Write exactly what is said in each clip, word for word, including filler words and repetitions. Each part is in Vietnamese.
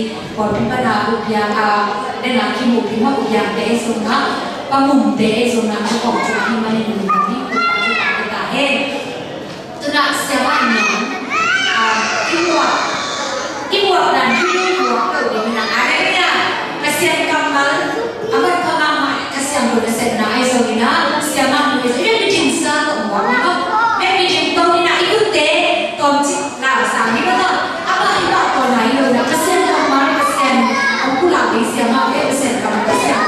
còn chúng ta là một dạng à đây là khi một cái một dạng để dùng nó và mùng để dùng nó cho còn cho khi mà nên mình đi của chúng ta cả hết tức là sẽ bạn nhóm cái quạt cái quạt là cái quạt ở đây là ai đấy nha cái xem cầm mal à mà không làm mà cái xem rồi cái xem là ai rồi nó xem làm rồi sẽ biết chính xác của quạt nó em bị chính tôi là ít quốc tế còn chỉ là sáng như vậy thôi à mà hiện tại còn này rồi là cái xem cầm mal cái xem ông cũng làm cái xem mà cái xem cầm cái xem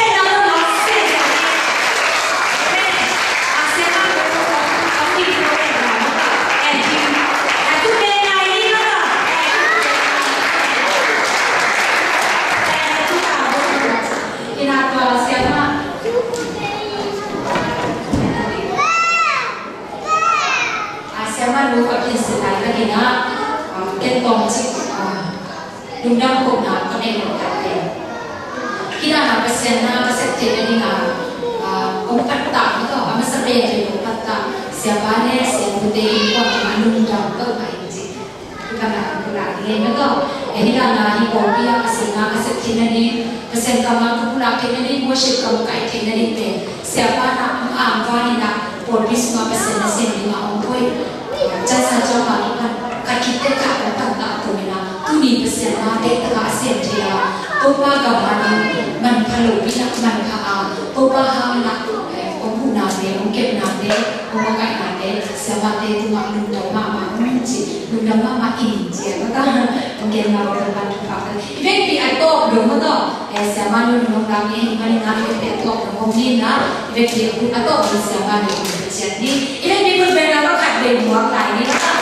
lu kat Israel lagi nak kentong cik dundang pun nak kena nak kita nak pesen nak pesen jadi nak umpat tak itu apa sebab jadi umpat tak siapa ni siapa putih kau dundang kau baik cik kita nak pulang ni mereka jadi nak hidup dia pesen nak pesen jadi pesen kamu pulang jadi musik kamu kait jadi pe siapa nak ambil ni nak polis nak pesen pesen ni nak ambil jasa jawab kan kita tak dapat tak tu mina tu ni pesen ada tak asyik dia topa gabani man kalau bila man kah topa hang nak orang nade orang nade orang kaya nade siapa dia tu mak lunda mama mungkin lunda mama ini je kata mungkin nak berdebat debat even pi atau belum atau siapa lunda kami mana nak kita atau mungkin nak even pi atau siapa lunda jadi even pi berbeza atau kat berdua lain kata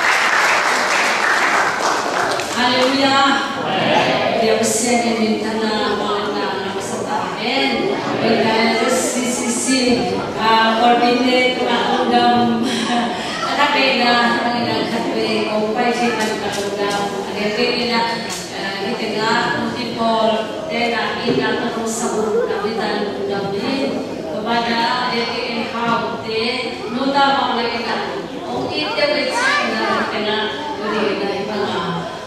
Haleluya. Dia bersih yang minta nama nama setamen. Kita Z C C C koordinat undang. Ada beda dengan kata kompai cepat undang. Ada beda kita nak multiple data ina terus sabun kami dan undang ni kepada D C how te nota mengenai oh itu bersih dengan beri dari mana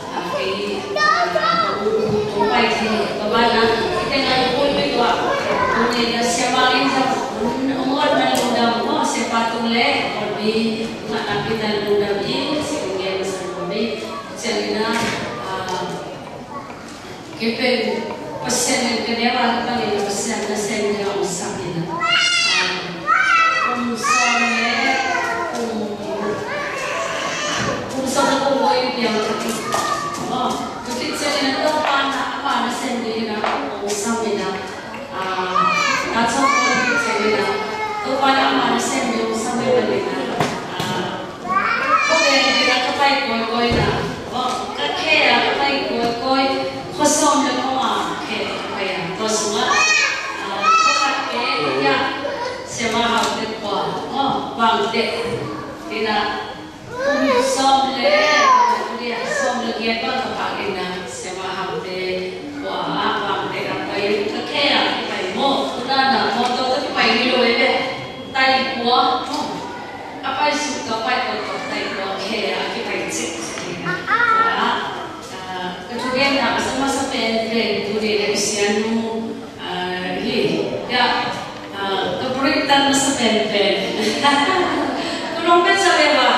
Baik sih, kepada kita nak pun juga, punya siapa yang umur melundang, oh siapa tu leh, orbi nak kita lundang ini, sehingga besar orbi, jadi na kita pesen kedua kita ni pesen pesen yang usah kita, unsur leh, unsur tu boleh yang oh, kita jadi na tu apa sendiri nak usah kita, nak cakap kita kita, tu pada mana sendiri usah kita, kau kita kapai koi koi dah, oh kakek kapai koi koi, kosong je kau ah, kakek kapai ah, tu semua, kau kakek ya, semua hal tu kau, oh bang dek, tidak, kosong le, dia kosong lagi apa kau pakai dah. Apa suka apa itu tay kuah kaya kita cik kemudian nak sama sama pen tu dia usianu ni ya keberatan masa pen pen tolong pen saya bah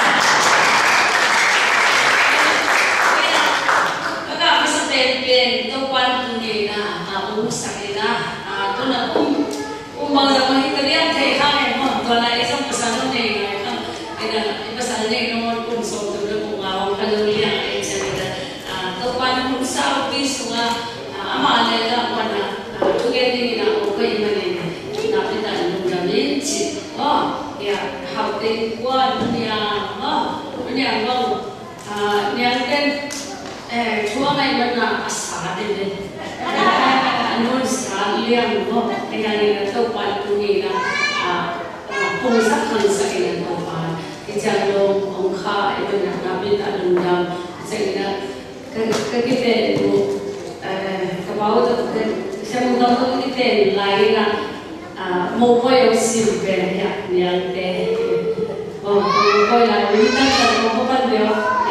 agak masa pen pen tu pan tu ni na urusan ni na tu na um umang zaman kita lihat hey kami mau tu na isang pesan ni pesan ni nomor pun so tu dah mengawal kalau lihat ni cerita tu pan pun sah bis tu amal ni lah mana tu ni na okey mana ni na kita lungga ni cik oh ya hati kuat Niiang oh Niiang bang Niiang kan eh cuma main mana asal ni anu sekalian oh dengan ini tu pan tu ni lah pun sakhan sakit tu pan Jalong ongkha itu nak nabi tak lundang, jadi kita itu kebau tu saya mungkin tu kita lain lah, mau kau yang silver ya, yang teh, oh mau kau yang kita kalau mau kau dia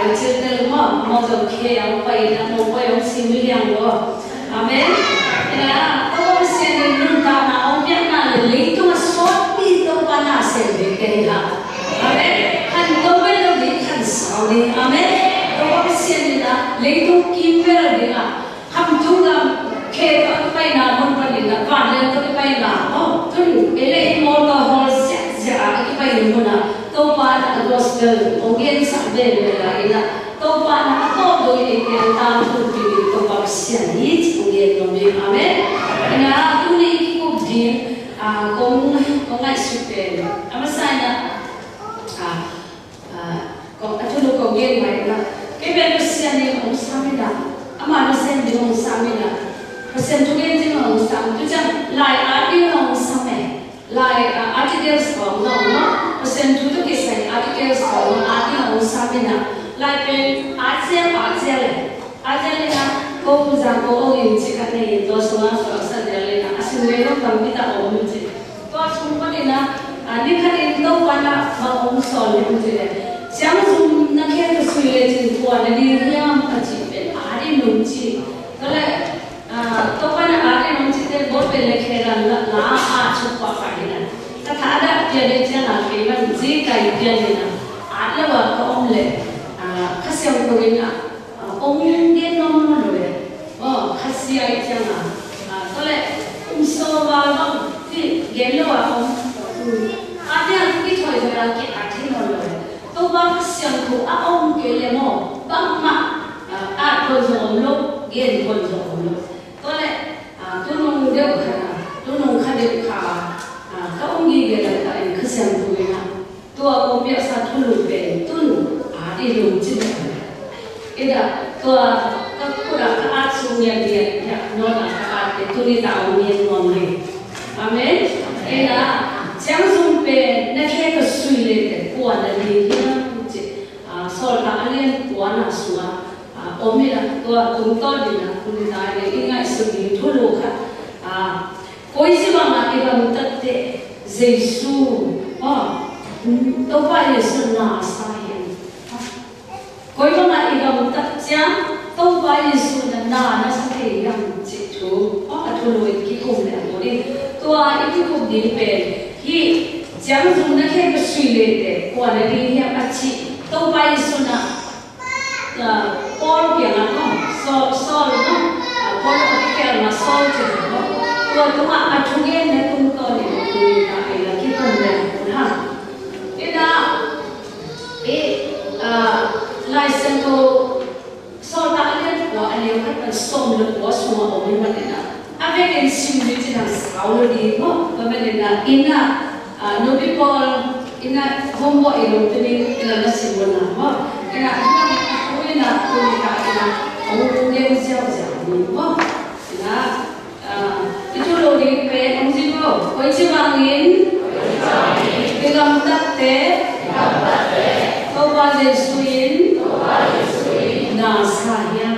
cái chuyện này mà mà giờ kia ông phải là một cái ông xin mới làm rồi, amen. Là ông xin đi luôn ta na ông biết là lấy tôi sót đi tôi ban na xin về cái là, amen. Hắn tôi biết là đi hắn sao đi, amen. Ông xin đi là lấy tôi kim về là đi là, ham chung là kia tôi phải là muốn phải là quan lên tôi phải là, oh, tôi cái này một cái hồ sơ giả cái phải là muốn là tôi ban là gospel, ông nghe sao về là cái là tôi ban là tôi đối với cái tam tu thì tôi bảo xin ít ông nghe ông nghe, amen. Là tôi này cũng đi à cũng cũng ngay super, ama sai là à à còn cái thứ nó còn nghe mà là cái bên nó xin đi ông sao mới đã, ama nó xin đi ông sao mới đã. Persen tu gen jeng orang sam tu jang lai adi orang sam eh lai articles orang no persen tu tu kisah articles orang adi orang sam na lai pen asia asia le asia le na ko jang ko orang yang cakap ni to semua soal le na asin le no kami tak orang je to semua ni na ni kan ini to pada orang soal le je le jang zum nak kira kesui le je tu ada di riam aci pen adi nunci kalau तो पन आगे मंची ते बहुत पहले खेला ना ना आज चुप पाड़ी ना तो थाड़ा प्यारे चला के मन जी का प्यारे ना आले वाक ओमले खसी हम तो बिना ओमले नॉर्मल लोगे ओ खसी आई चला तो ले उनसो वाला कि गेलो वाक आते आते की थोड़ी थोड़ा के आते नॉर्मल तो वाक सिंह को आ ओम के ले मो बम्मा आ कोई जो ओमलो गेल कोई जो ओमलो tôi lại tôi nông đeo khả tôi nông khả đeo khả các ông nghĩ về là tại cứ xem tôi là tôi có biết sao tôi lùi về tôi à đi lùi chứ cái đó tôi các cô đã các ác xuống nhà điện nó là các ác để tôi đi tạo miền ngon này amen cái là chẳng dùng về nó khi có suy lên để qua là đi nhá sau đó lên qua là xuống ôm là tôi cũng tôi đi là cũng đi đại để ngay sự việc thua lỗ cả à coi như bằng là cái bằng tất tệ Giêsu à tôi phải là sự nào sai hiện coi bằng là cái bằng tất chăng tôi phải là sự là nào nó sẽ thể hiện chỉ thua à thua lỗ cái cùng là tôi đi tôi ai cái cùng đi về khi chẳng dùng nó khi cái suy lệ để qua là đi hiện ở chị tôi phải là sự nào Paul kia là không, Saul Saul nó, Paul có cái kia là Saul chứ không, tôi tôi mà mà chúng em này cũng có để tôi phải là cái phần này cũng ha, cái đó, cái lại xem cô Saul đã lên của anh em các bạn xông được của xung ở bên bên này, anh em cái xin đi trên hàng sáu rồi đi không, và bên này là ina, no people ina homework itu ini ina nasi mana, không, cái là là tôi đã là ông đeo gieo giảng đúng không? Là cái chỗ đồ đi về ông gì không? Quay chiếc vàng in, cái gầm tắt té, câu ba đề suy na saya,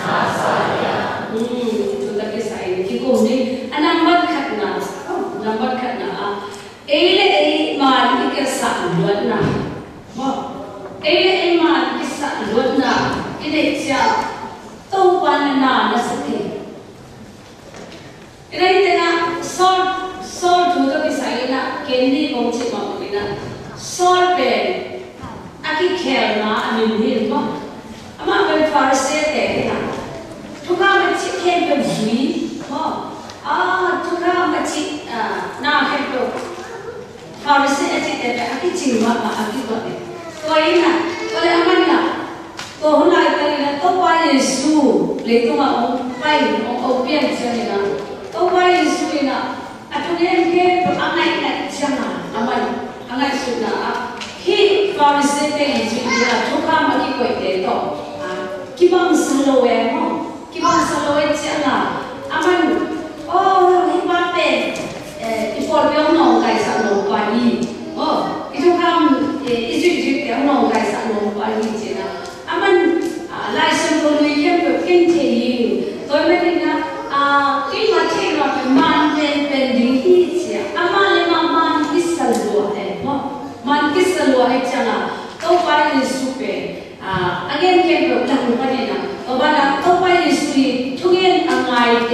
chúng ta cái sai cái cùng đi, anh nắm bắt khát na, nắm bắt khát na, ấy là ấy mà cái cái sản luận na, ấy là ấy mà cái sản luận na cái này cha tôi quan na nó sẽ thế cái này thế nào sol sol chú tôi cái sai na cái này cũng chỉ mà cái na sol về à cái khéo na anh mình hiểu không mà bên Pharisee thế na chúng ta mới chỉ khen về gì không à chúng ta mới chỉ na khen về Pharisee chỉ thế à cái gì mà mà cái đó tôi na tôi là anh na tôi hôm nay tôi là tôi qua Giêsu lấy tôi mà ông vay ông ông biên cho nên là tôi qua Giêsu là à tôi em kia tôi ăn này này xem nào ăn này ăn này suy là khi Pharisee cái Giêsu là chúng ta mà cái quậy để đó à cái bằng salo em không cái bằng salo em xem là ăn mình ô cái ba bè cái phật béo nòng cái sản nòng ba đi ô cái chúng ta cái chuyện chuyện béo nòng cái sản nòng ba đi chứ nào aman lại xem tôi lấy cái việc kinh tế tôi mới thấy là cái mà thế là phải mang lên bên đi đi chứ aman lên mà mang cái sờ lúa ấy, mang cái sờ lúa ấy chẳng là tôi phải đi super anh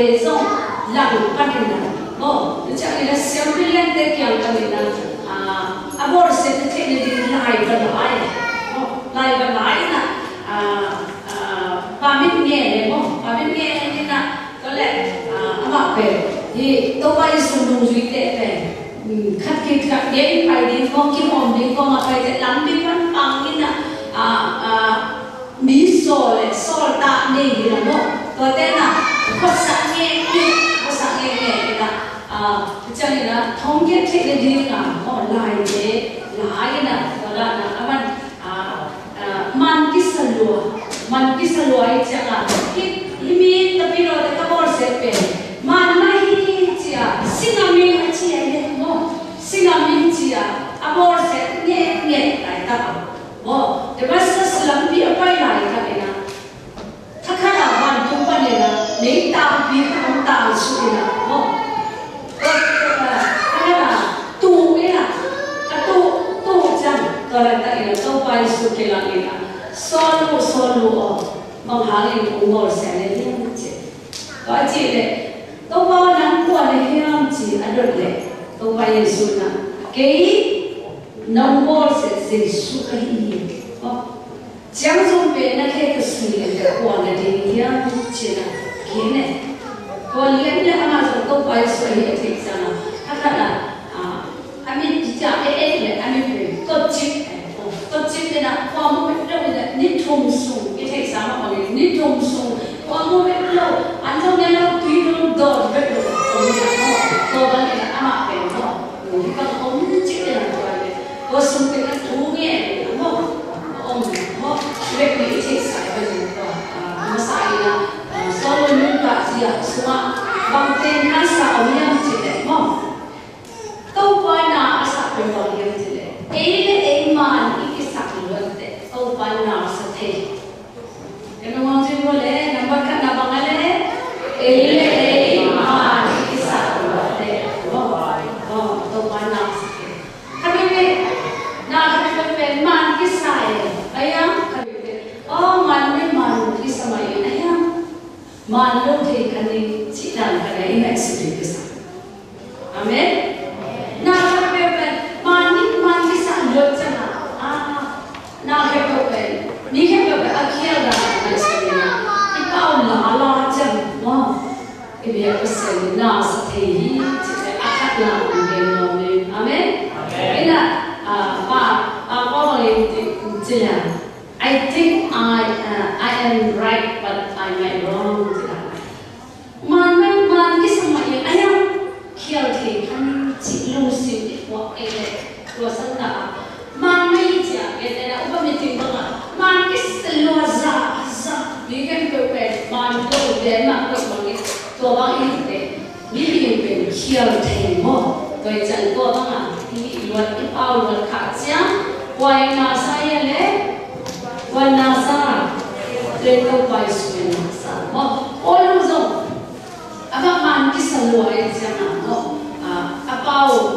về dòng làm phát triển là ô chắc là xem phim lên để kiểu cái này là à abor sẽ thế này đi lại và lại lại và lại là à à và biết nghe này không và biết nghe nên là có lẽ à mà về thì tôi bay xuống đồng duy tệ về khát kịp khát đến phải đi con kim hồn đi con mà phải lắm biết vẫn bằng như là à à mỹ sổ này sổ tạ này thì là một tôi tên là có sáng nghe có sáng nghe nghe là à cho nên là thông kết thế là đi là họ lại để lại là gọi là là man à man cái sân lúa man cái sân lúa ấy chẳng là cái limit tapi rồi cái bor sẽ về man này chia sinamin chia đấy không sinamin chia abor sẽ nghe nghe lại ta oh the best lắm bị quay lại cái này là thắc khá là man chúng ta này là lấy ta vì không ta suy là oh cái là tu ấy là cái tu tu chẳng gọi là tại là tu bài suy cái là cái là solo solo bằng hàng này cũng ngồi sẽ lấy những chuyện gọi chị này tu bao năm qua này hiếm chị ăn được đấy tu bài suy là cái năm ngồi sẽ dễ suy cái gì chẳng dùng về nó cái cái suy là qua này thì hiếm chị là cái này còn lên nhà mà chúng tôi phải suy nghĩ thì sao thật là à anh mình chỉ trả cái ấy là anh mình phải tốt chip tốt chip thế nào qua một cái đâu là nít thùng sùng cái thế sao mà còn nít thùng sùng qua một cái lâu anh trong này nó tùy luôn đợt biết được rồi là nó tôi vẫn là ăn mặc về nó người ta không chip là rồi có sùng cái nó thú nghe đúng không ông họ việc này thì sai bây giờ mà sai là solo luôn cả gì à semua bằng tên anh sao ông chỉ để mong câu hỏi nào sao phải gọi điện chỉ để ấy là ấy mà những cái sắc luôn để câu hỏi nào sẽ thế cái nó ngon chứ vô lẽ nằm bắt cắt nằm bằng cái lẽ ấy là ấy mà những cái sắc luôn để oh oh câu hỏi nào sẽ thế các bạn nào các bạn về man cái sai ấy á các bạn oh man mấy man cái sao mà ấy á man luôn thì cái này chỉ làm cái này là sự việc sao amen nào các bạn man đi man cái sản lượng chẳng hạn à nào các bạn đi các bạn ở kia là cái sự việc cái bao là lo chẳng wow cái việc cái sự nào sẽ thấy chỉ là ác làm cái nó nên amen cái là à và à có một cái chỉ là I think I uh, I am right but I might wrong man man man cái sao mà vậy ai à kia thì hắn chỉ lưu xin để qua cái này qua sân cả man mấy chỉ cái này là ông biết tiếng không ạ man cái sự lo ra ra vì cái cái cái man đâu để mà cái bằng cáiตัวบางอย่างเนี่ยนี่ยังเป็นเขียวเทมอโดยจันตัวบางอ่ะที่ลวดที่เป้าลวดขาดเสียงวันนาซาอย่างเล่วันนาซาเรื่องตัวไปสุดนาซามอโอ้ลูกจงapa man kisah luar yang jangan no apa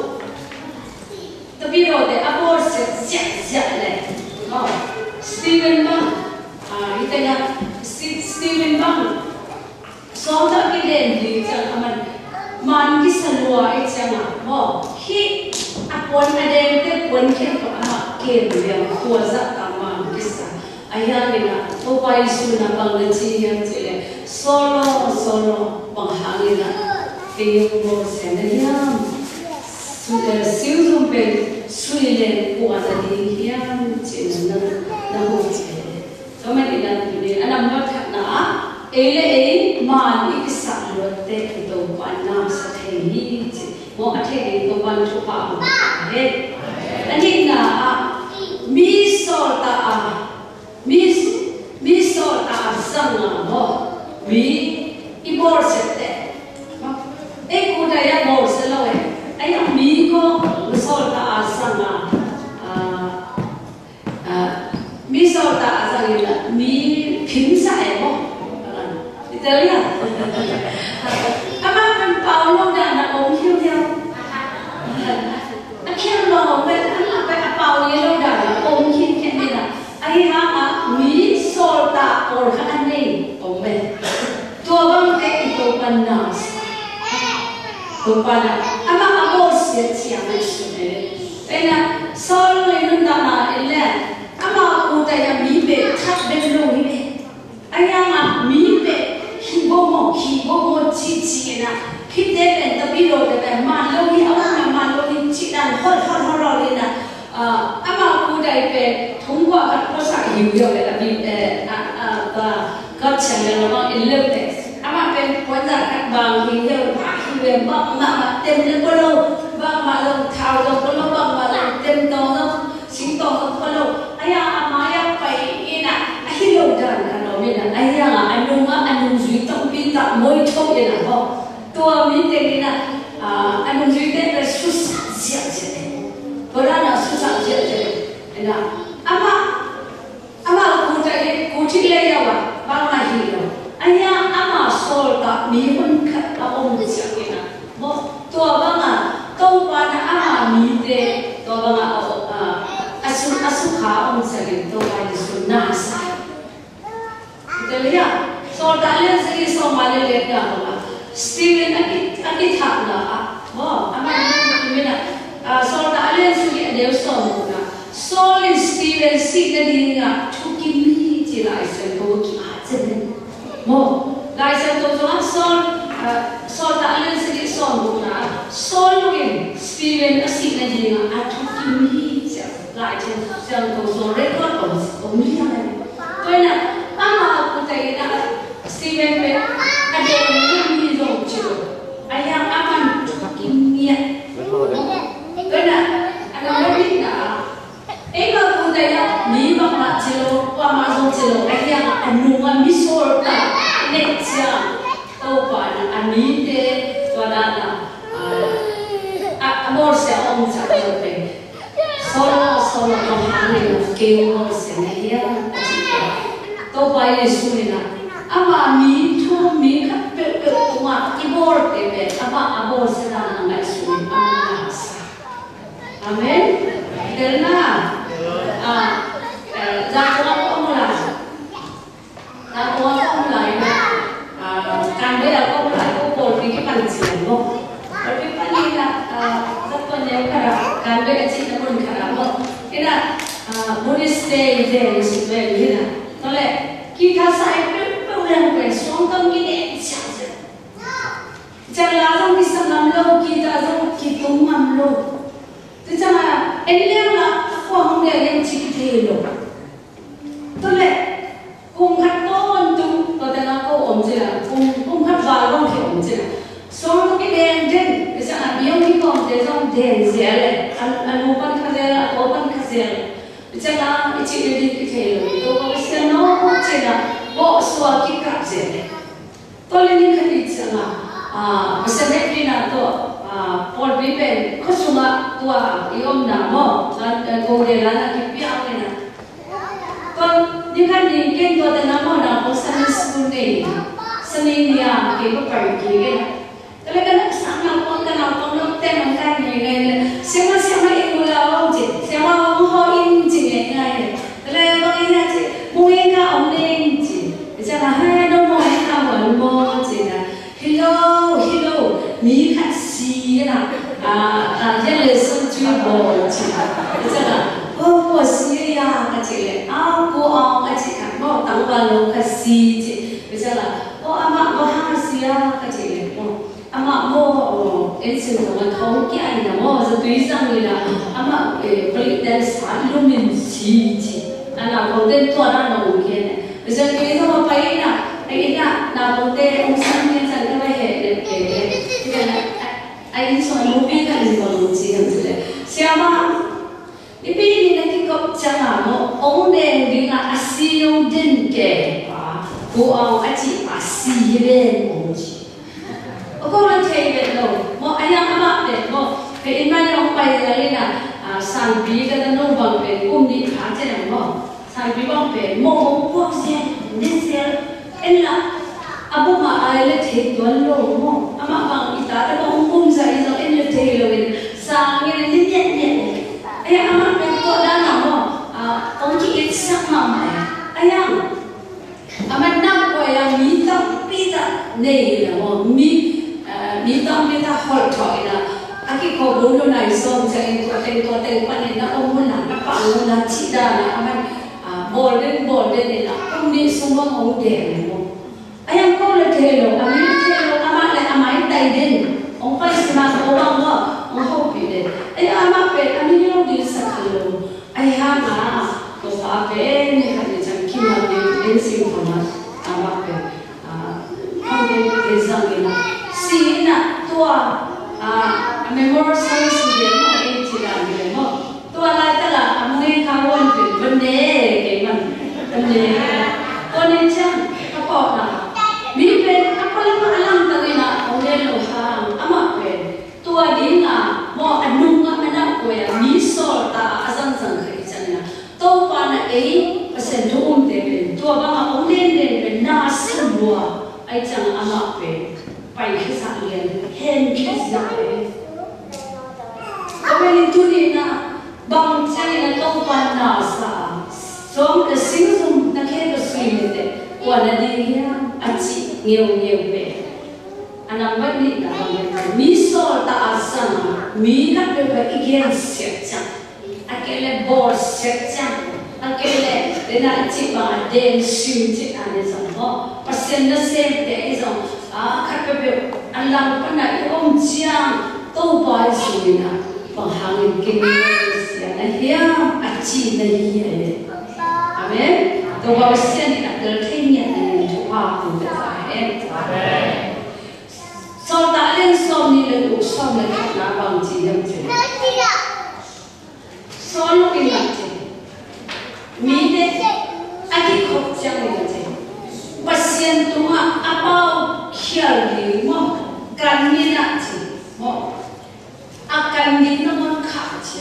tapi lo deh apa set set set leh no Stephen Bang kita ya Stephen Bang soalnya kita ni jangan man man kisah luar yang jangan no hi apa ada yang terpon kita apa kita yang kuasa taman kisah ayah kita upaya sunnah bangladesh yang jadi solo solo panghangin na tiyo sa niyang siêu dung bên suy lên của gia đình hiang chỉ là na hồ chế cho mình đi làm gì anh làm mất thật nã ấy là ấy mà những cái sản luật tệ thì tôi quan nam sẽ thấy như thế mỗi thế tôi quan chụp vào hết anh đi là mi so ta mi mi so ta sang là ho mi ibor sette ek udah ya bor selawe ayam mi ko misal ta asanga misal ta asanga mi pinsa emo itu ya apa kan Paulo dah nak om hiu dia akhir lo ben anak ben Paulo lo dah om hiu kan dia ayah mi sol ta or kan ni om ben tua bang te itu panas. Kepada ama abos ya siapa sini. Ena sol ini nama ele. Ama aku tanya mibe tak belum ini. Ayam ah mibe hibomo hibomo cici na. Kita ben tapi lo tapi malu ni awak malu ni cidan hot hot hot ni na. Ama aku dah ibe tunggu kat pasar hiu yo tapi eh ah ah kat channel orang elok deh. Ama ben puasa kat bang hiu về băng mà tem lên bao lâu băng mà lâu thao lâu bao lâu băng mà lâu tem to lâu sinh to lâu bao lâu ai à mà ai phải như nào ai lâu đàn cả nó mình là ai à anh nung á anh nung duy tâm pin tạo môi thâu như nào không tua mình tên như nào anh nung duy tên là xuất sản diện diện bữa đó là xuất sản diện diện nên là ama ama cụ thể cụ thể lấy đâu à băng mà gì đâu ai à ama sol ta mi hun khát là ông được sao vậy mo tua bang à câu qua na ama mi de tua bang à asu asu khá ông sẽ đến tua qua đi xuống na sa được chưa so đã lên sẽ đi so mà lên lên cả mà Steven anh đi anh đi thẳng là à mo ama mi na so đã lên sẽ đi đều so một na so lên Steven sĩ cái đi na chu kim mi chỉ lại sẽ có cái chân mo lại sẽ có cho so so đã lên sẽ đi so một na so luôn Steven ở sĩ cái đi na à chu kim mi lại trên chân có so record ở ở mi này tôi là ama aku thấy là Steven về anh em mi dùng chưa anh em aman chu kim mi tôi là anh em biết là em mà aku thấy là mi bằng mặt chưa qua mà dùng chưa anh em anh nung anh mi so là nên chưa đâu phải là anh mi thế tôi là à amor sẽ ông sẽ được về solo solo không hàng này kêu ông sẽ này ya đâu phải là suy là ama mi thu mi khắp bể bể tung à amor thế về ama amor sẽ là ngày suy ama sa amen thế na à ra con ông là ra con ông lại càng bây giờ con lại có một cái cái bằng gì không? Bởi vì phần này là rất quan trọng cả càng bây giờ chị đã muốn cả không? Thế là Buddhist day về sự về như là có lẽ khi ta sai bao lần về xuống tâm cái này chẳng gì chẳng là trong cái sân làm lâu khi ta trong khi tung làm lâu thế chẳng là em leo là không để em chỉ thế rồi có lẽ cùng khát con tung có thể là cô ổn gì là cùng cùng khát vào không thể ổn gì là xong cái đèn trên cái sao là nhiều cái con để trong đèn dễ này anh anh mua ban khát dễ là có ban khát dễ cái chắc là cái chị đi cái thế rồi tôi có cái xe nó chỉ là bộ xóa cái cặp dễ này tôi lên những cái gì chẳng là à cái xe máy đi nào tôi à Paul bị bệnh có số mà tôi ý ông nào mà là cô để là cái biểu này nè còn những cái gì cái tôi đã nói mà có sân school này sân Niiang cái có phải cái cái cái cái nó sáng nào con cái nào con nó tên bằng cái gì này xem mà xem mà in là ông chị xem mà ông họ in chị này này cái này con in là chị mua in cả ông in chị cái là hai đâu mua in cả vẫn mua chị là hello hello mi khách si là à à cái là sân chơi bò chị cái là ô cô si à cái chị này à cô ông cái chị cả bỏ tặng vào lô cái si chị cái là ô ama có hai si à cái chị này ama mo em xin lỗi không cái anh là mo giờ tùy rằng người là ama cái đèn sáng luôn mình chỉ chỉ anh nào còn tên tôi đang là một cái này bây giờ cái đó mà phải là cái là nào còn tên ông sang cái rằng cái bài hệ để cái cái là anh nói một bên cái gì còn một gì không chứ đấy xem mà cái bên này cái cốc trà mà ông đèn đi là asiêu đèn kề và cô ông anh chị asiêu đèn ông chị cô là thầy về đâu mà anh em mà về mà cái in mai ông bay ra đây là sản phẩm cái đó nó bằng về công ty khá chứ là mà sản phẩm bằng về mà ông quốc gia nên xem anh là abu mà ai là thầy tuần lâu mà ama bằng ít ta đó ông cũng dạy rồi anh là thầy rồi sang cái này nhẹ nhẹ anh em mà cái cô đã làm mà ông chỉ ít sắc mà anh em ama năm quay là mỹ tâm pizza này là một mi mi tâm mi ta hỏi thoại là anh cái cô bố nó này xong chạy tôi tên tôi tên bạn này nó ông muốn làm nó bạn muốn làm chị ra là anh bò lên bò lên này là ông đi xung quanh ông đẻ này một anh em cô là thế rồi anh ấy thế rồi anh bạn lại anh ấy tay đến ông phải xem mà ông ông ông không bị đấy anh em mà về anh ấy nhớ đi sát rồi anh ha mà tôi phải về này cái chẳng khi mà đi đến sinh hoạt mà anh mà về không đến cái gì là xin là tôi à memorial service về mà em chỉ làm về mà tôi lại tức là anh ấy tham quan về vấn đề cái mà vấn đề tôi nên chăng các bạn là mi về apa lama alam tadi na orang lohang amak về tôi đi là mo anung anak ko ya mi sol ta azan sang khai chana to pa na ei pasen thum te ben to ba ma ông nên nên ben na sin bua ai chang amak về pai khi sa liền hen khi sa về có bên tu đi na bang chai na to pa na sa som the sing sum na ke the swim te qua na đi anh chị nhiều nhiều về anh em vẫn đi là làm mi sol ta asan mi các điều phải ý kiến xét chăng anh cái là bor xét chăng anh cái là để là chị bà đen xuyên chị anh ấy rằng họ percent nó xem để rằng à các cái việc anh làm cái này ông chiang tô bài rồi nè bằng hàng kinh nghiệm là hiếm anh chị này như vậy amen tô bài xem thì đặt được kinh nghiệm này hoa cùng với em sau đã lên xong đi lên đủ xong là các lá bằng chỉ em chỉ sau lúc đi làm chỉ mi đấy anh đi học chẳng là chỉ bác sĩ tụi mà bao kia đi mà cần đi làm chỉ mà à cần đi nó muốn khát chỉ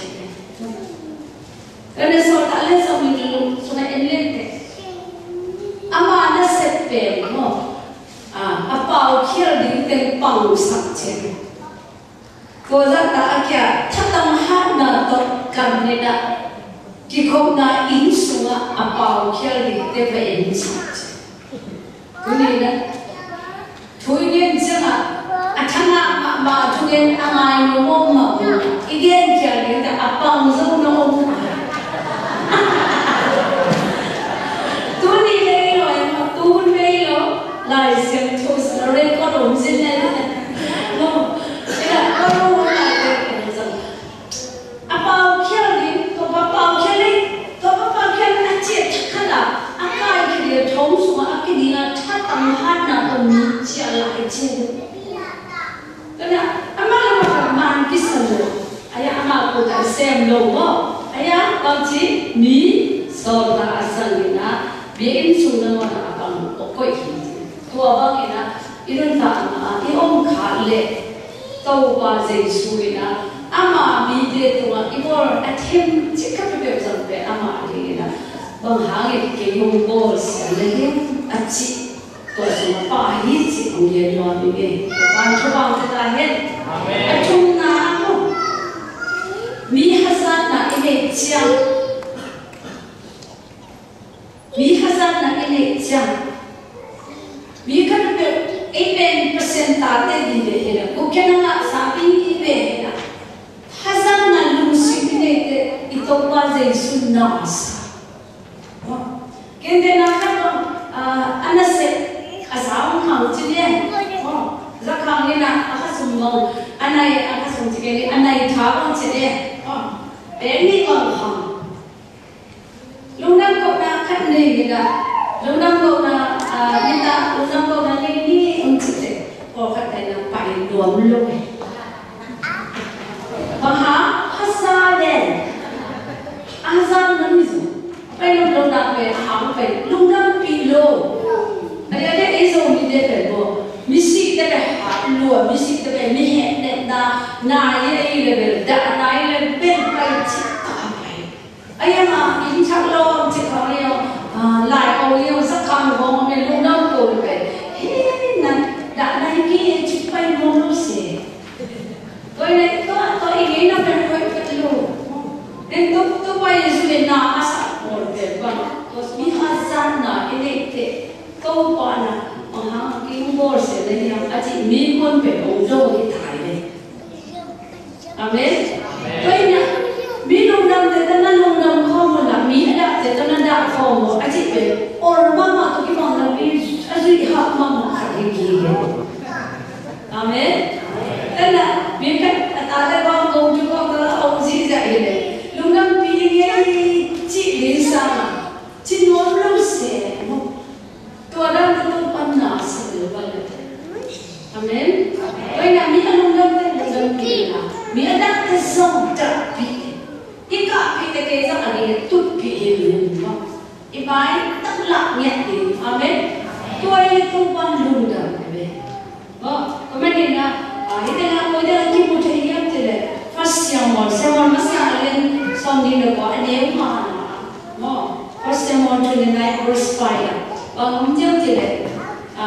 cái này sau đã lên xong đi lên xong là em lên thế ama na set pe mo à apao khia ding ten pang sak che ko za ta kya thatam ha na to kan ne da ki khom na in sunga apao khia ding te pe in sak che kuni na thui gen changa athanga ma ma thu gen angai no mo ma igen khia ding ta apang zo no mo lại xem thôi rồi đây có đồng xin này không thế là có đâu lại cái rằng à bao kia đi tôi bao bao kia đi tôi bao bao kia anh chị chắc là anh cái cái điều thông số anh cái gì là chắc tầm hát nào tôi nghĩ chia lại chia cái này anh mà làm mà mang cái sân rồi ai anh mà cô ta xem lâu quá ai á con chị ní sau đó sân gì na biết xuống nó là bằng có gì tua bang ina irun ta na i om kha le to ba jesu ina ama mi de to i bor athem chika pe zan pe ama ri ina bang hang ke yong bol sia le hem achi to so pa hi chi ong ye lo mi ge ban cho bang ta hen amen achung na mo mi hasan na ine chiang mi hasan na ine chiang mi kan be eighty percent ta te di de hera ko kenanga sa pin i be hera hazan na lung si ne te ito pa je sunnas kende na ka anase asam khang chi ne za khang ni na aka sum mo anai aka sum chi ne anai tha ko chi ne be ni bang khang lung nam ko na khat ne ni da lung nam ko na kita usang ko na ni untuk te ko kata na paling dua muluk baha hasaden azam namizu paling lung na pe hang pe lung na pilo ada ada ezo ni de pe bo misi de pe ha lu misi de pe mi he de da na ye ye le da na ye le ben pai chi ta pai ayama in chak lo chi ko le lại cầu yêu sắc cam của ông mình lúc nào cũng vậy thế nên đã này kia chụp bay mông lúc xế tôi này tôi tôi ý nghĩ nóเป็นคนเป็นลูกnên tôi tôi bay du lịch nào asa một việc bằng tôi mi hazan na ini te tôi qua na ha kinh bor se le yang a chi mi kon pe ong zo ki thai le amen vậy nè mi nông đam te ta nan nông đam kho mo la mi da te ta nan da kho mo a chi pe or ma ma to ki ma na mi a ji ha ma ma kha ki ki amen ta la mi ka ta da ba ngom chu ko ka ong ji ja ile lung đam pi nge chi li sa chi no lo se mo tua đam ta to pan na se le ba le amen vậy nè mi an nông đam te nông đam pi na mi ada te song ta pi ika pi te ke sa ani tu pi hin mo i bai tak la nya ti amen tua ye tu pan lung đam be mo ko me ni na a ite na ko de ki mo the yam te le first yang mo se mo ma sa len som ni le ko ane ma na mo first yang mo to the night verse five ba ngom jam te le a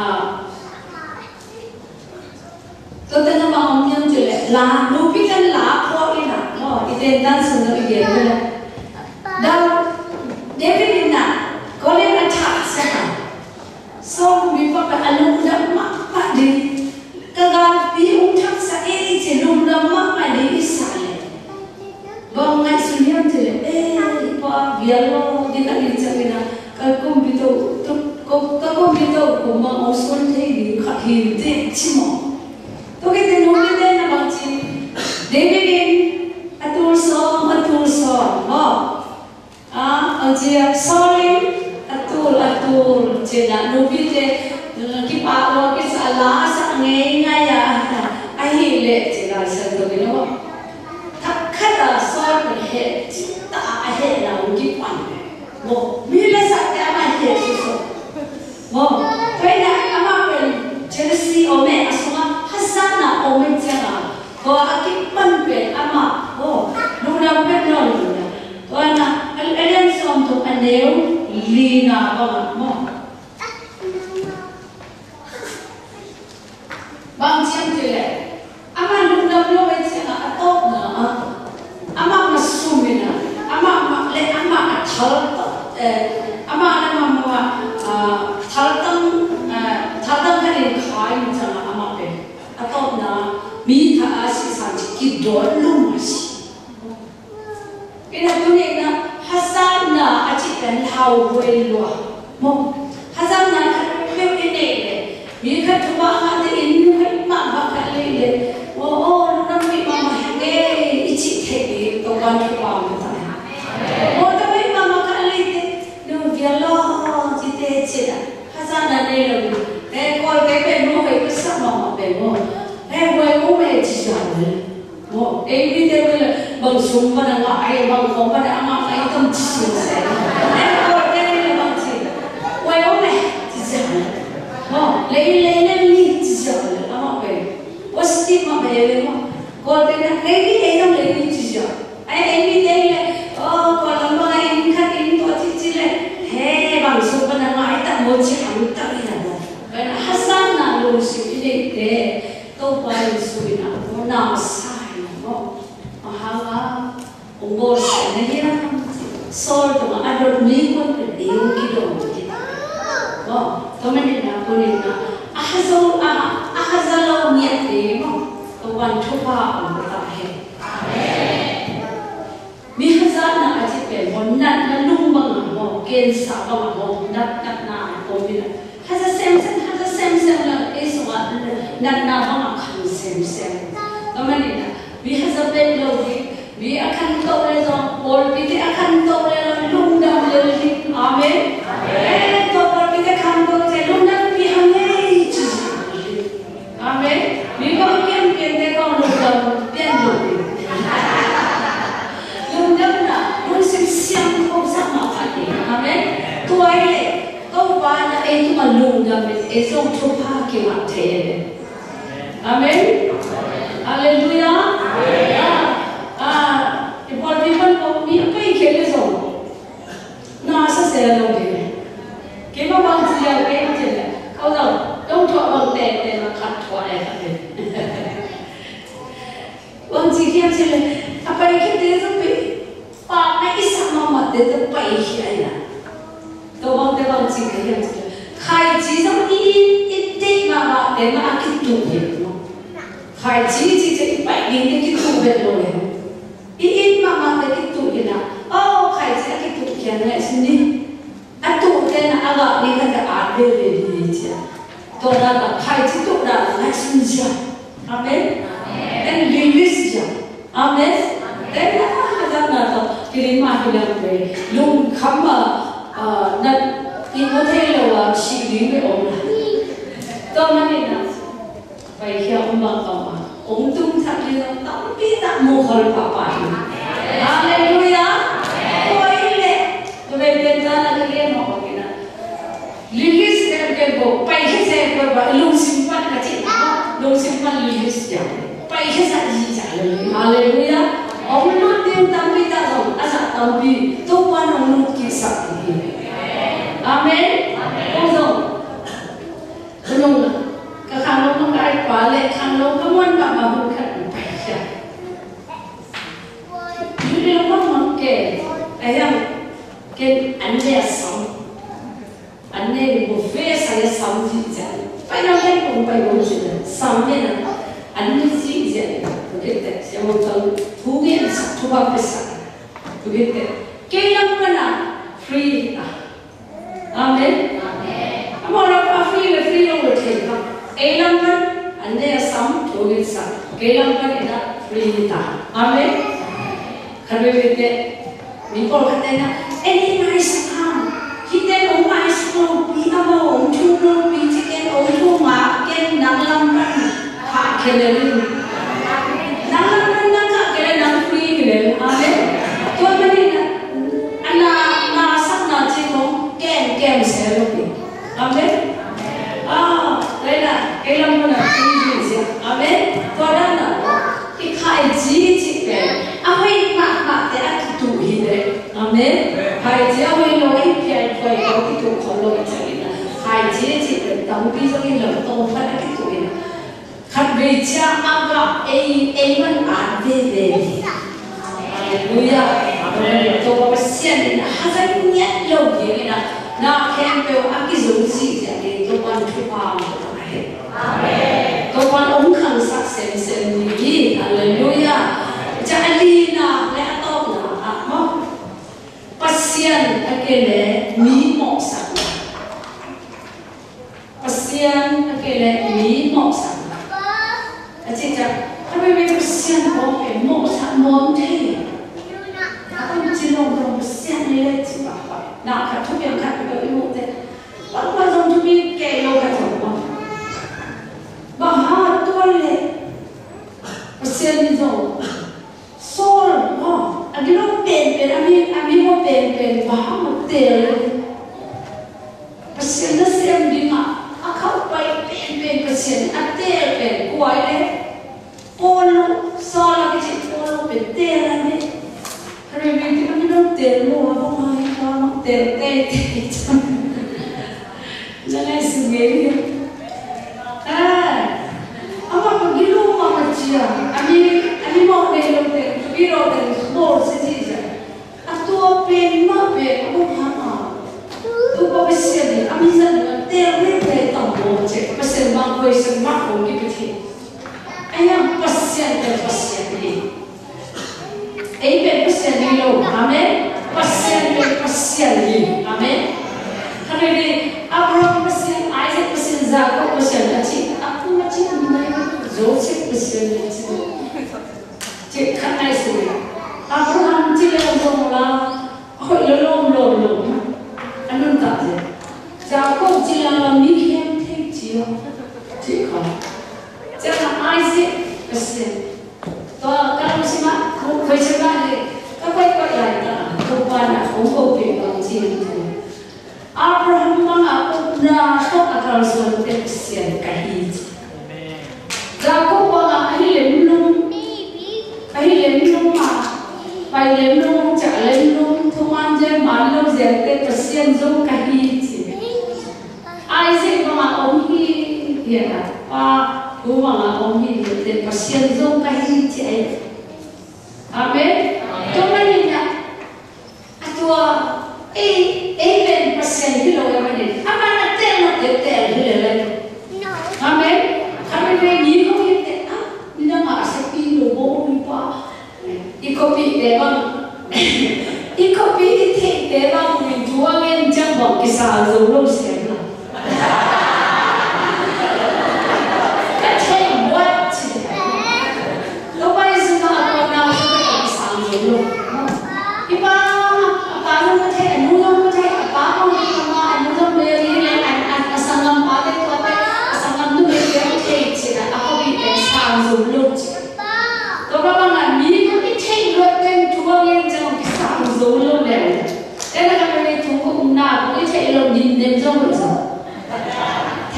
tôi tên là ông nhân chứ lệ là nụ biết tên là khó đi nào nó thì tên đang sống được gì vậy nè đâu David đi nào có lẽ là chả sẽ nào sau vì có cái lùng đâm mắc mà đi cái gà vì ông chắc sẽ đi chỉ lùng đâm mắc mà đi đi xa lệ vâng ngay suy niệm thì lệ ê qua việc lo đi ta đi chơi nào cái công việc đâu cái công việc đâu của mà ông xuân thấy đi khát hiền thế chứ mà tôi cái tên nói tên là bằng gì David in a Tulsa a Tulsa mo à ở chị Solin a Tul a Tul chị đã nói biết thế cái bà lo cái xã lá xã nghe ngay à ai hiểu lệ chị là sao tôi biết không thắc khát là soi cái hệ chị ta hệ là một cái quan mo biết là sao cái mà hệ số số mo vậy là cái mà cái jealousy ở mẹ Hasana omen changa ko akip pan pe ama oh luna pe no luna to na elen som to aneu lina ba mo bang chen tele ama luna lo pe changa atop na ama masumina ama ma le ama thal ama ama ma thal tang thal tang khanin khai changa ama pe atop na mi tha asi san ki dor lu mas ina tuni na hasan na achi kan hau hoi lo mo hasan na pe ine le mi kha thuba ha de in hai ma ba kha le le o o lu na mi ma ma ge ichi the ki to kan thuba ma ta o ta mai ma ma kha le te no via lo ji te che da hasan na ne lo e ko ke pe mo hai ka sa ma ma pe mo eh quay cũng mẹ chỉ giỏi đấy, mo em đi theo cái là bằng súng và là ngại bằng khống và đã mặc anh tâm chỉ sẽ, em quay cái là bằng gì, quay cũng mẹ chỉ giỏi, mo lấy lấy lên đi chỉ giỏi đấy, anh mặc về, positive mà về đấy mo, còn cái này lấy cái ấy không lấy đi chỉ giỏi, anh em đi theo là, oh còn làm bằng anh khác anh tôi chỉ chỉ là, hey bằng súng và là ngại tận một chiếc áo tận này là, cái là Hassan là luôn sự đi để tôi quay suy nào nó nào sai nó mà hăng ông bố sẽ này ra soi tụi mà ăn được mấy con phải điều cái đồ gì đó tôi mới định là tôi định là à sao à à sao lâu nhiệt thế mà tôi quan chúc ba ông ta hết mi khá là anh chị phải muốn nặn nó lung bằng nó kiên sao bằng nó nặn nặn nào tôi biết là khá là xem xem khá là xem xem là cái số nặn nào bằng khăn xem xem đó mà này là vì khá là bên lâu thì vì akan tau le zo pol pite akan tau le lung dam le li amen eh to pol pite kan tau le lung dam pi hame chi amen vi ko pian pian de ko lung dam pian lo lung dam na lung sim siam ko sa ma fa ni amen to ai le to ba na e tu ma lung dam e so to pa ki ma the amen hallelujah ah Ipol pipan ko mi apa ikele so na sa se lo ke ke ma bang sia ke che la kau lo dong tho bang te te ma khat thwa ai ka te bang chi kia che la apa ke te so pe pa na isa ma ma te te pa i ai la to bang te bang chi ke ya che khai chi so i i để mà cái tụ hiện nó khai chỉ chỉ chỉ bảy nghìn cái tụ hiện rồi ít ít mà mà cái tụ hiện nào ô khai chỉ cái tụ hiện này xin đi à tụ tên là aga đi cái cái art về về đi chứ tôi đã là khai chỉ tụ đã là xin chứ amen and release chứ amen đấy là cái là đó cái mà cái là về luôn khám mà nên in có thể là xử lý với ông tôi nói này là phải hiểu ông bà ông ông tung thật là tao biết đã mua khỏi bà bà Hallelujah ôi lệ tôi về bên ta là cái game mà cái nào release cái cái bộ bay hết xe của bà lung sinh phát cái chuyện đó lung sinh phát release chẳng bay hết ra gì chẳng là Hallelujah ông luôn tin tâm biết ta rồi à sao tâm biết tôi quan ông luôn kia sạch thì amen ông rồi Vung cái khang lông nó cái quá lệ khang lông cái món mà mà Vung khát cũng phải chả như thế nó món kề cái rằng cái anh này sống anh này một phê sai sống gì chả phải nói cái cũng phải nói gì sống như là anh này gì chả cái đấy sẽ một tầng thú nhiên sắc thú bắp sắc cái đấy cái lông cái nào free amen Amor apa free le free lo berke ka. Elam kan ande asam joget sa. Elam kan ina free ta. Amen. Kharbe bete mi ko khate na any nice am. Hite no nice no bi amo om thu no bi chicken om thu ma ken nang lam kan ha khele ni. Nang lam kan nang ka kele nang free le. Amen. To mani na ana na sak na chi ko ken ken se lo bi. Amen. Ah, đây là cái lâm nó là cái gì vậy? Amen. Tôi đang là cái khai chỉ chỉ về, à hay mà mà để ăn cái tụ gì đấy. Amen. Khai chỉ à hay nói cái phải có cái tụ khó nói chẳng là khai chỉ chỉ về tâm bí cho cái lòng tôn phải cái tụ này. Khát về cha ăn vào ấy ấy vẫn ăn về về. Hallelujah. Amen. Tôi có xem đến hai cái nhất lâu gì này na khen về ăn cái giống gì vậy tôi quan chụp vào Amen. Tôi quan ông khăn sắc xem xem gì Hallelujah. Cha đi na lẽ tốt na à mốc pasien cái lẽ mí mọc sắc pasien cái lẽ mí mọc sắc à chị cha các bạn biết pasien có cái mọc sắc món thế không chỉ là một pasien này chứ mà nào cả thuốc em khát cái bệnh thế, vẫn quan trọng cho mình kể lâu cả rồi mà, bà ha tôi lệ, bà xem đi rồi, sol, oh, anh cái nó bền bền, anh biết anh biết nó bền bền, bà ha một tiền, bà xem nó xem đi mà, anh không bay bền bền, bà xem anh tiền bền, quay đấy, con nó sol là cái chuyện con nó bền tiền là đấy, rồi mình thì nó tiền mua không ai. Tê tê tê chăng cho nên sự nghĩ à ông mà cái lúc mà mình chia anh đi anh đi một ngày lúc đấy đi rồi thì một sẽ gì vậy à tôi bên mà bên ông hàng à tôi có biết xem đi anh đi dân là tê biết tê tổng bộ chứ biết xem bằng quay xem mắc không cái gì anh em biết xem thì biết xem đi ấy bên biết xem đi đâu amen pasien dengan pasien ini, amen. Karena ini Abraham pasien, Isaac pasien, Jacob pasien, macam aku macam mana? Joseph pasien macam, cik kan Isaac. Abraham cik lelong lah, oh lelong lelong lelong, anu tak je. Jacob cik lelong mikir tak je, cik kan. Jangan Isaac pasien. To kalau siapa, kau siapa ni? Kau kau yang tak. Không quan là không có việc bằng gì thôi. Abraham mang aku na sok akal suatu kesian kahit. Jacob mang ahi lemlum, ahi lemlum ma, pai lemlum cak lemlum, thuman je malu je kesian zong kahit. Isaac mang ông hi, dia kata, pa, tu mang ông hi je kesian zong kahit je. Amen. Tuhan ini tua eh eh ben pasien hilo yang mana? Apa nak tell nak tell hilo lagi? Amen.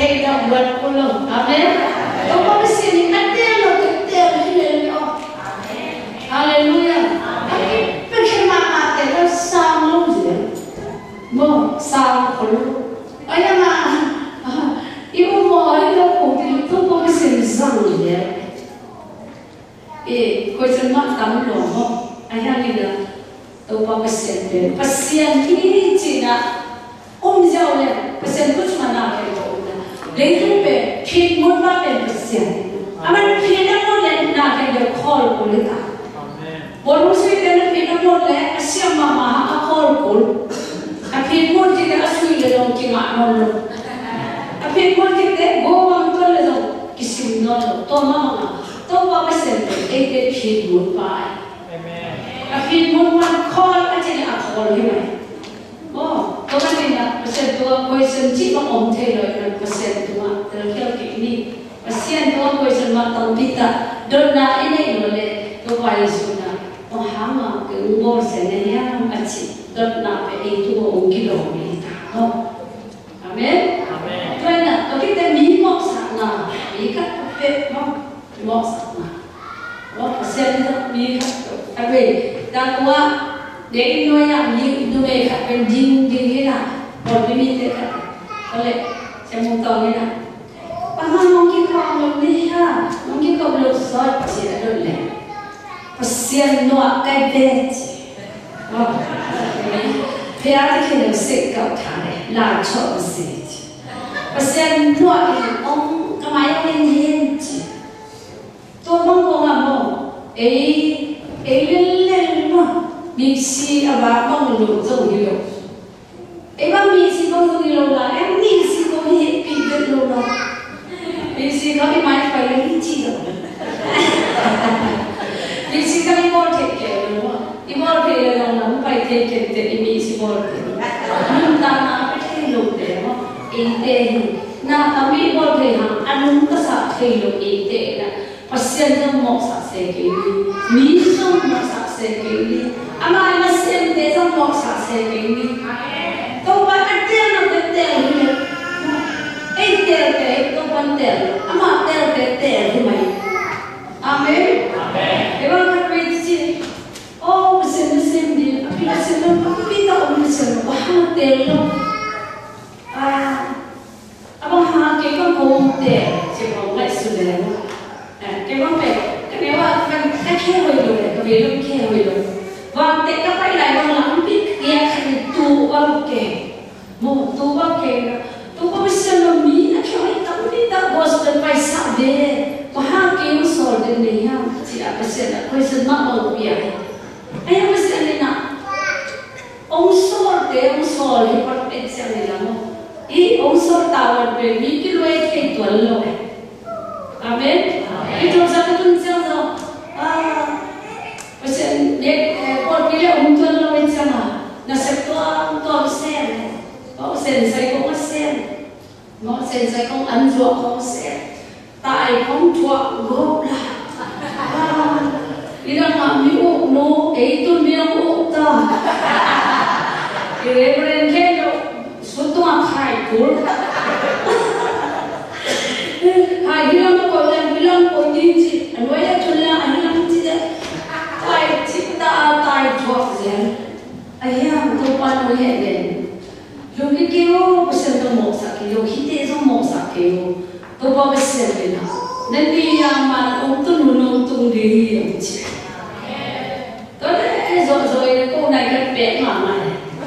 hay đọc luật của lòng. Amen. Tôi có cái xin những anh tên là cái tên là cái gì đó. Hallelujah. Bây giờ mà mà cái đó sao lúc gì? Mơ sao có lúc. Ấy mà yêu mơ ấy đâu cũng thì tôi có cái xin rằng gì vậy? Ê, coi chân mắt tắm lỗ không? Ai hay đi đâu? Tôi có cái xin đấy. Pasien ini Cina. Om giàu này, pasien cứ mà nào cái đó. Lấy chút về, phim muốn ba về pasien. À mà phim nó muốn là nào cái đó call của người ta. Bốn lúc suy đến phim nó muốn là pasien mà mà họ call của. À phim muốn thì cái suy là đồng chí ngã non luôn. À phim muốn thì cái bố mang tôi là đồng cái xin non luôn. Tôi mà mà tôi có pasien cái cái phim muốn phải. À phim muốn quan call anh chỉ là call như vậy. Oh, tôi nói là pasien tôi quay sân chỉ có ông thầy rồi là pasien tôi từ khi cái này pasien tôi quay sân mà tao biết ta đơn là cái này rồi là tôi quay xuống là tôi ham mà cái bố sen này nhá anh chị đơn là phải đi tu ông kia rồi đi ta không amen amen tôi là tôi cái tên mỹ mọc sẵn là mỹ các việc mọc mọc sẵn là đó pasien đó mỹ các tại vì ta qua để nuôi làm như nuôi các bên dinh dinh thế nào còn cái gì thế cả có lẽ sẽ muốn tao như nào bạn mang mong kia không được đi ha mong kia không được rồi chỉ là được lẽ và xem nọ cái bên thế ai thì được sẽ cầu thả này là chọn gì và xem nọ thì ông cái máy ông lên hiên tôi mong cô làm không ấy ấy lên lên mà mình si à bà mong lụt dầu nhiều ấy bà mình si không dầu nhiều là em mình si không hiện bị được lâu đâu mình si có cái máy phải lấy chi đâu mình si có cái bol thể kể đúng không cái bol thể là lòng lắm phải thể kể để mình si bol thể nhưng ta nào phải thể lụt để mà in tệ na ta bị bol thể hàng ăn có sợ thể lụt in tệ là pasien yang mau sakse kini, misal mau sakse kini, ama ama pasien desa mau sakse kini. Kau baca tel nak tel ni, eh tel tel, kau baca tel, ama tel tel tel ni mai. Amen. Amen. Ewan kat biji, oh pasien pasien ni, api pasien ni, aku minta orang pasien, wah tel lo, ah, abang hang kau kau tel, siapa boleh sudah. Cái vấn đề cái nếu mà mình cái khéo hồi rồi cái việc lúc khéo hồi rồi và để các bạn lại bằng lắm biết nghe cái tu bằng kề một tu bằng kề tu có biết xem là mỹ nó khéo hết tao biết tao có sự phải sao về có hai cái nó soi đến đây ha chỉ là phải xem là phải xem mắt bằng bìa anh em phải xem này nào ông soi để ông soi thì bắt biết xem này là không ý ông soi tao về mỹ cái lối cái tuần rồi amen. Itu satu tujuan tu. Ah, macam dia kalau pilih untuk lo macam mana? Nasib tua tua sen, tua sen saya kau sen, tua sen saya kau anjua kau sen, tai kau tua gop lah. Ah, ida nak miu no, itu miu ta. Kira kira kena suatu apa itu? Hai bilang kau yang bilang kau jinci, anu ya cula anu yang tidak, tai cipta tai jual je, ayam tu pan boleh den, logi kau pasal tu mau sakit, logi tu tu mau sakit, tu bawa pasal bina, nanti yang mana untuk nunung tung diri yang je, tu le zoi zoi kau naik ke pek mana,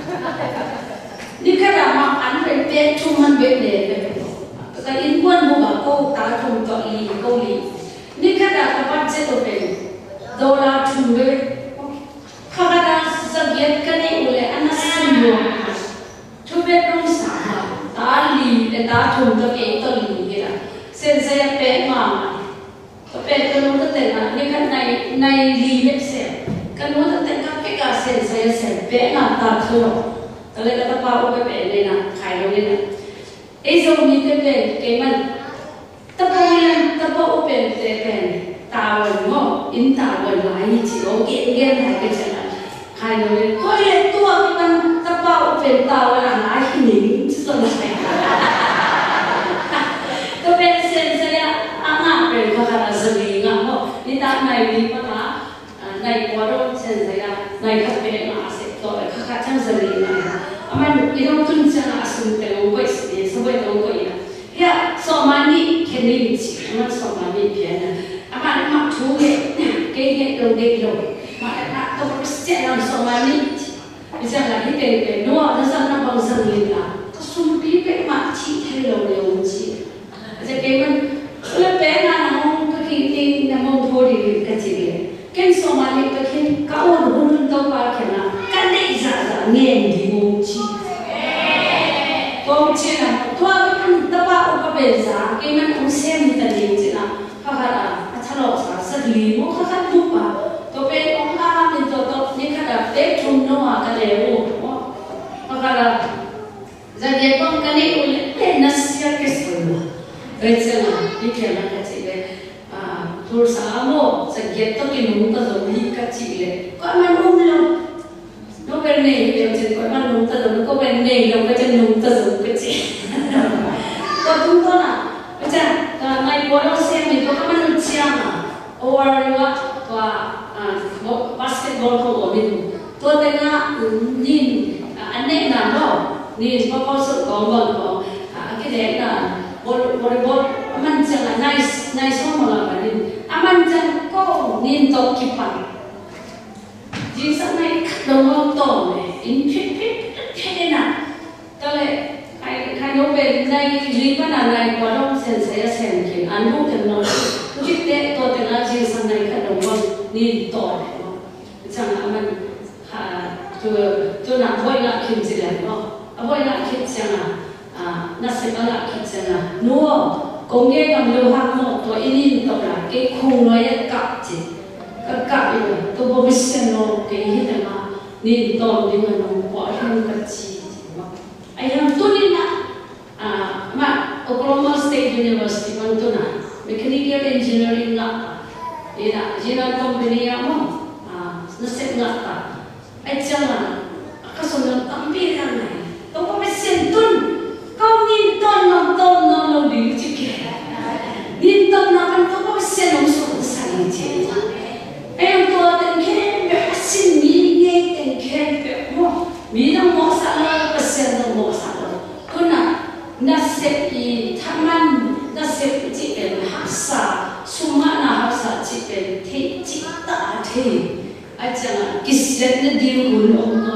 ni kadang makan ke pek cuma benda. Cái in quân mua bảo cô ta dùng cho ý câu lý nhưng các bạn các bạn sẽ tổ chức đâu là chuẩn bị các bạn đã thực hiện cái này là anh xin nhiều chuẩn bị trong xã hội ta lý để ta dùng cho cái tôi lý cái là xem xem bé mà có bé cái nó tất là những cái này này lý biết xem cái nó tất các cái cả xem xem xem bé là ta thôi cái này là ta bảo cái bé này là khai đâu này ấy Zomi cái về cái mình tập lên tập bộ bên cái bên tàu ngõ in tàu lại chỉ có kiện game này cái chuyện là hai người thôi lên tua cái mình tập bộ bên tàu là lái cái nín rồi này ta này đi mà ta này quá đâu sen saya này khát về mà sẽ tôi khát khát chẳng giờ đi này mà cái đó tuân chẳng là sung cái ông quay sẽ sẽ quay ông quay à ya so mani cái này chỉ mà so mani biển à mà mặc chú cái cái cái đồ cái đồ mà đã tôi có sẽ làm so mani bây giờ là cái cái cái nó nó sang nó bằng sang liền là có sung bí cái mà chỉ thay đầu đều chỉ giờ cái mình là bé là nó cái cái nó mong thôi thì cái gì vậy cái số mà những cái khi các ông hôn đâu qua cái nào cái này giả giả nghe thì ngon chi tôi chỉ là tôi cái mình tập vào cái bề giả cái mình cũng xem như thế này chứ nào các bạn à chắc là sao sẽ lý một các bạn đúng à tôi bên ông ta mình tôi tôi những cái là tết trung nó à cái này ủa các bạn là giờ đây con cái này ủa lên nó sẽ cái số vậy chứ nào đi kia là cái gì vậy Tulsa mo sa get to kinung ta Zomi ka chile ko man um lo no ben nei le chen ko man nung ta lo ko ben nei lo ka chen nung ta zo ka chi ko tung to na ba cha ka nai ko lo se mi ko ka man chia ma or wa ko basketball ko ko mi to te nga nin an nei na no nin ko ko so ko ba ko cái đấy là volleyball man cha là nice nice ho ma la nin aman jan ko nin to ki pa ji sa nai dong lo to ne in phit phit phit na to le kai kai no be nai li pa na nai ko dong sen se ya sen ki an bu kan no ki te to te la ji sa nai ka dong lo nin to ne no cha na aman ha to to na boy na kim ji le no a boy na kim cha na a na se ka la ki cha na no công nghệ làm lâu hàng một tuổi in tàu là cái khung nó là cặp chứ các cặp như vậy tôi có biết xem nó cái hiện tại mà nên tàu thì mà nó quá hơn cái gì mà ai làm tôi nên là à mà Oklahoma State University mà tôi nói mechanical engineering là đây là general company à mà à nó sẽ ngắt ta ai chẳng là các số lượng tăng biết hàng này tôi có biết xem tôi công nhân tôi làm tôi nó làm điều gì kia Din tâm na kan to ko se no so sa ni che em to ten khen be sin mi nge ten khen be mo mi no mo sa la ka se no mo sa lo kuna na se i thaman na se chi ben ha sa suma na ha sa chi ben the chi ta the a chang ki se na di gu lo no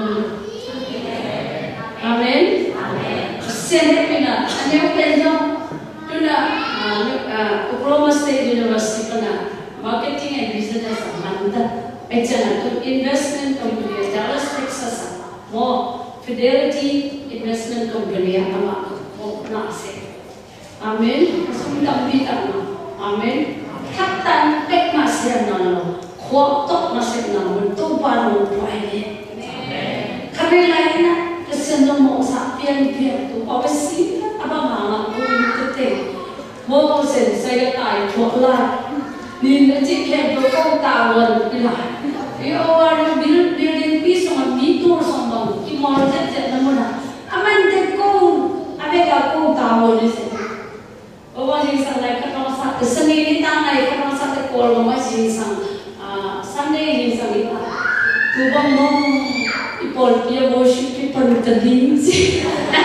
amen amen se ne pe na ane pe no kuna Oklahoma State University pana marketing and business manda echana to investment company Dallas Texas mo Fidelity investment company ama mo na se amen sumdam bi ta amen thatan pek ma se na no kho tok ma se na mun to pa no pai ne amen kare lai na kesen no mo sa pian pian to obviously aba ma ma ko ni te mô sen say tại thuộc lại nhìn nó chỉ khen đồ câu tàu gần đi lại cái ô anh biết đi đến pi xong mà mí tu xong bằng cái mò chết chết nó muốn à anh thấy cô anh biết là câu tàu rồi đấy ô anh chỉ sang này các nó sang cái sân đi ta này các nó sang cái cổ mà chỉ sang à sang đây chỉ sang đi ta tu bằng mông cái cổ kia bôi xịt cái phần chân đi gì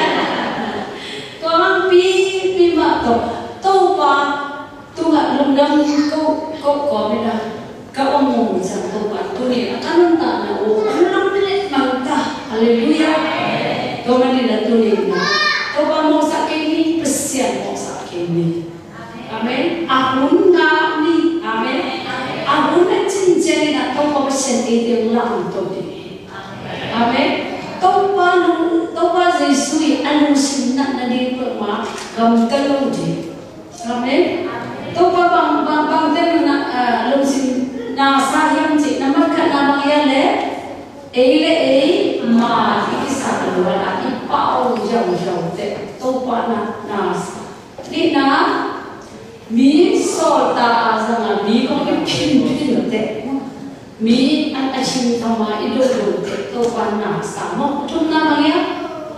còn pi pi mà tổ tôi ba tôi ngặt lùng đâm câu câu có biết là các ông mồm chẳng tôi ba tôi nghĩ là các ông ta là ô ông lắm lệ bằng ta hallelujah tôi mà đi là tôi nghĩ là tôi ba mong sa cái gì persen mong sa cái gì amen ahun na ni amen ahun na chân chân là tôi có persen cái tiếng làm tôi đi amen tôi ba nung tôi ba Jesus anh xin nặng là đi vợ má cầm tay lâu đi amen tôi có bằng bằng bằng tên là lung xin na sa hiam chị nắm bắt khả năng bằng yên lẽ ấy lẽ ấy mà cái sao là là cái bao giàu giàu tệ tôi qua na na đi na mi so ta rằng là mi có cái pin pin tệ mi anh anh xin tham gia ít đồ tệ tôi qua na sa mốc chúng na bằng yên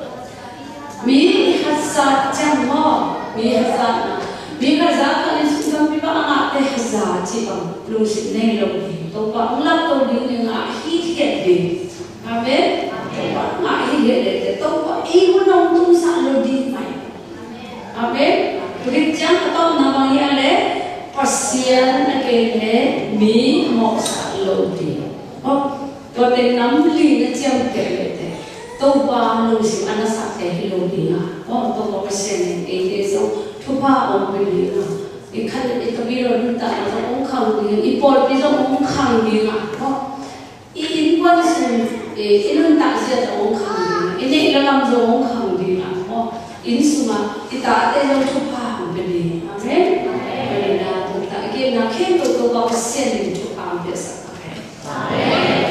mi hạt sa chăm mò mi hạt sa mi ka za ka ni sum pi ba nga te hazar chỉ bằng lùng xịn này lùng thì tôi vẫn lắp tôi đi như ngã hít hiện đi amen tôi vẫn ngã hít hiện để tôi vẫn ý muốn nông tung sẵn lùng đi mày amen tôi chẳng có tôi nằm bằng nhà lẽ pasien cái lẽ mi một sẵn lùng đi tôi tên nắm lì nó chăm kể về thế tôi ba lùng xịn anh sẵn thế lùng đi à tôi có pasien cái thế sao tôi ba ông bên đi à cái khăn cái cái biro nó ta nó cũng khăng đi, cái bột bây giờ cũng khăng đi mà, cái in quan sinh cái cái nó ta giờ nó cũng khăng đi, cái này nó làm rồi cũng khăng đi mà, in suma cái ta đây nó chụp hàng bên đi, amen, bên là chúng ta cái nào khen tôi tôi bảo xem mình chụp hàng để sao, amen.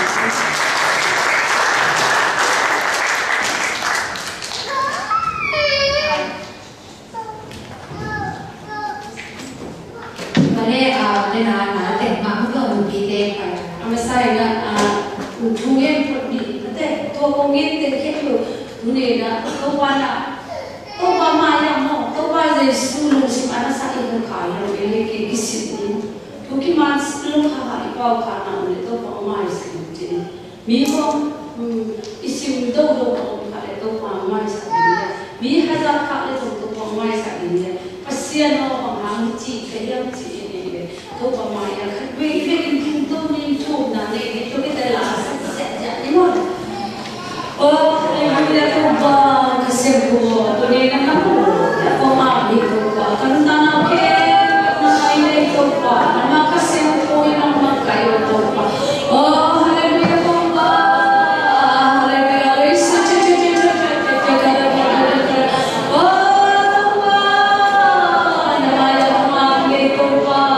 Nên là nó để mà không cần bị thế phải làm sao là chúng em phải bị thế tôi không biết thế cái điều này là tôi quan là tôi qua mai là mo tôi qua rồi xuống luôn xem anh sao anh khai rồi cái cái cái gì tôi cái mà luôn khai vào khai nào để tôi qua mai xem chứ mi không isim đâu đâu khai tôi qua mai xem mi hai giờ khai tôi qua mai xem pasien nó bằng hàng chỉ cái gì chỉ tôi bảo mày là vì vì chúng tôi nên chụp là để cho cái tay là sẽ sẽ đi mất. Ờ, em bây giờ tôi bảo cái xem của tôi nên là không có mà đi tôi bảo cái nó nào kia nó này đây tôi bảo nó mà cái xem của nó mà cái tôi bảo ờ hay bây giờ tôi bảo hay bây giờ lấy sự chết chết chết chết chết chết cái đó cái đó ờ tôi bảo nó mà giờ mà đi tôi bảo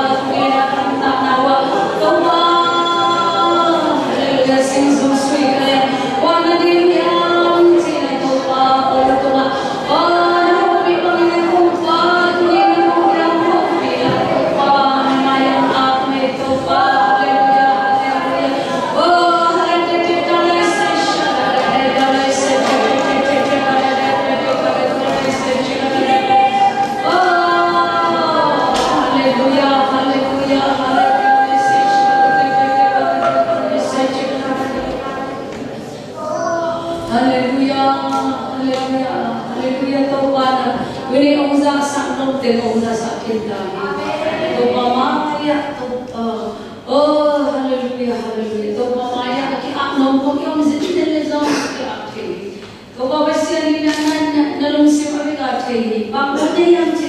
Hãy subscribe cho kênh Ghiền Mì Gõ để không bỏ lỡ những video hấp dẫn.